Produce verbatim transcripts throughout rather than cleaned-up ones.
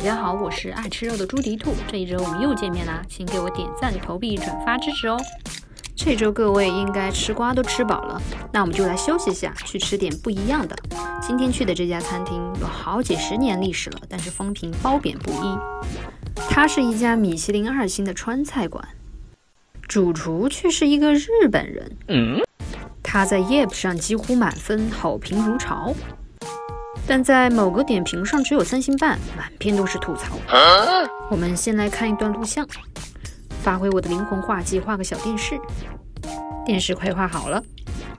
家好，我是爱吃肉的猪蹄兔。这一周我们又见面啦，请给我点赞、投币、转发支持哦。这周各位应该吃瓜都吃饱了，那我们就来休息一下，去吃点不一样的。今天去的这家餐厅有好几十年历史了，但是风评褒贬不一。它是一家米其林二星的川菜馆，主厨却是一个日本人。嗯，他在 Yelp 上几乎满分，好评如潮。但在某个点评上只有三星半，满篇都是吐槽。啊、我们先来看一段录像，发挥我的灵魂画技，画个小电视。电视快画好了。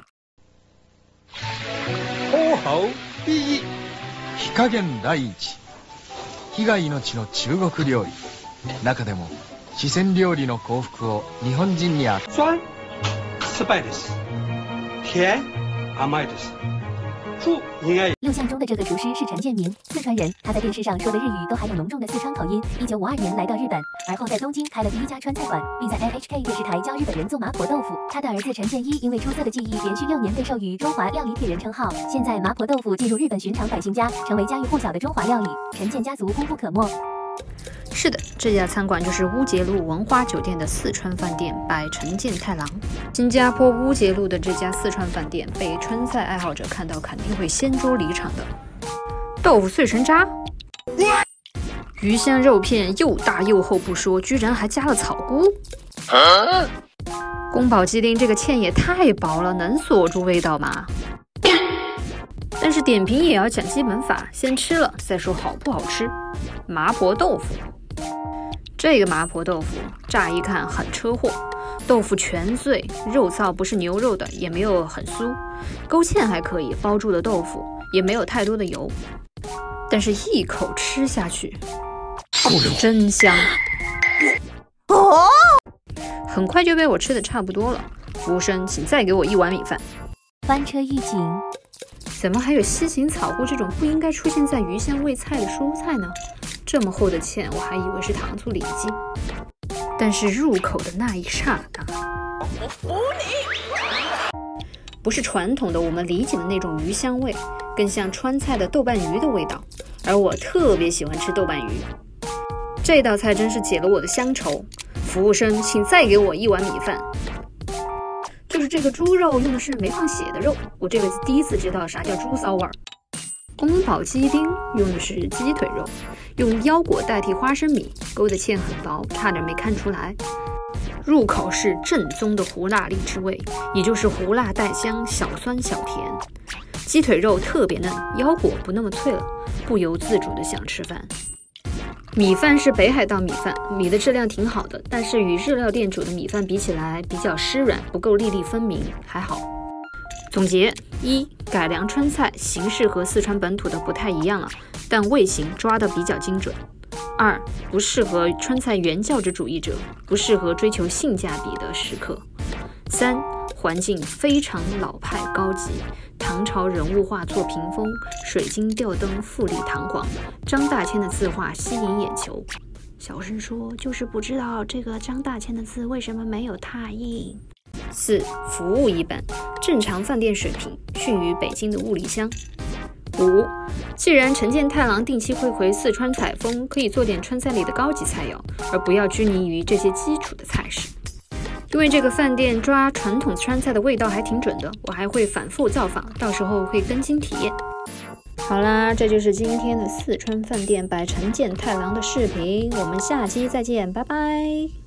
候補第一、火加減第一、火が命の中国料理。中でも四川料理の幸福を日本人にあ。 酸、失敗です。甜、甘いです。 录像中的这个厨师是陈建明，四川人。他在电视上说的日语都还有浓重的四川口音。一九五二年来到日本，而后在东京开了第一家川菜馆，并在 N H K 电视台教日本人做麻婆豆腐。他的儿子陈建一因为出色的技艺，连续六年被授予中华料理铁人称号。现在麻婆豆腐进入日本寻常百姓家，成为家喻户晓的中华料理。陈建家族功不可没。 是的，这家餐馆就是乌节路文花酒店的四川饭店 by 陈建太郎。新加坡乌节路的这家四川饭店被川菜爱好者看到肯定会掀桌离场的。豆腐碎成渣，鱼香肉片又大又厚不说，居然还加了草菇。啊、宫保鸡丁这个芡也太薄了，能锁住味道吗？但是点评也要讲基本法，先吃了再说好不好吃。麻婆豆腐，这个麻婆豆腐乍一看很车祸，豆腐全碎，肉燥不是牛肉的，也没有很酥，勾芡还可以，包住了豆腐，也没有太多的油，但是一口吃下去，真香！哦，很快就被我吃的差不多了。服务生，请再给我一碗米饭。 翻车预警。 怎么还有西芹草菇这种不应该出现在鱼香味菜的蔬菜呢？这么厚的芡，我还以为是糖醋里脊。但是入口的那一刹那，我服你！不是传统的我们理解的那种鱼香味，更像川菜的豆瓣鱼的味道。而我特别喜欢吃豆瓣鱼，这道菜真是解了我的乡愁。服务生，请再给我一碗米饭。就是这个猪肉用的是没放血的肉，我这辈子第一次知道啥叫猪骚味儿。宫保鸡丁用的是鸡腿肉，用腰果代替花生米，勾的芡很薄，差点没看出来。入口是正宗的胡辣荔枝味，也就是胡辣带香，小酸小甜。鸡腿肉特别嫩，腰果不那么脆了，不由自主的想吃饭。米饭是北海道米饭，米的质量挺好的，但是与日料店煮的米饭比起来比较湿软，不够粒粒分明，还好。总结：一、改良川菜形式和四川本土的不太一样了，但味型抓得比较精准。二、不适合川菜原教旨主义者，不适合追求性价比的食客。三、环境非常老派高级，唐朝人物画作屏风，水晶吊灯富丽堂皇，张大千的字画吸引眼球。小声说，就是不知道这个张大千的字为什么没有拓印。四、服务一般，正常饭店水平，逊于北京的物理香。五、既然陈建太郎定期会回四川采风，可以做点川菜里的高级菜肴，而不要拘泥于这些基础的菜式。因为这个饭店抓传统川菜的味道还挺准的，我还会反复造访，到时候会跟进体验。好啦，这就是今天的四川饭店by陈建太郎的视频，我们下期再见，拜拜。